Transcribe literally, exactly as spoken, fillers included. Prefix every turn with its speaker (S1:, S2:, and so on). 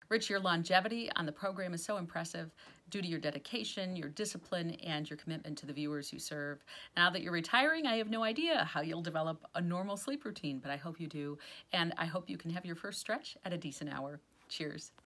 S1: Rich, your longevity on the program is so impressive due to your dedication, your discipline, and your commitment to the viewers you serve. Now that you're retiring, I have no idea how you'll develop a normal sleep routine, but I hope you do, and I hope you can have your first stretch at a decent hour. Cheers.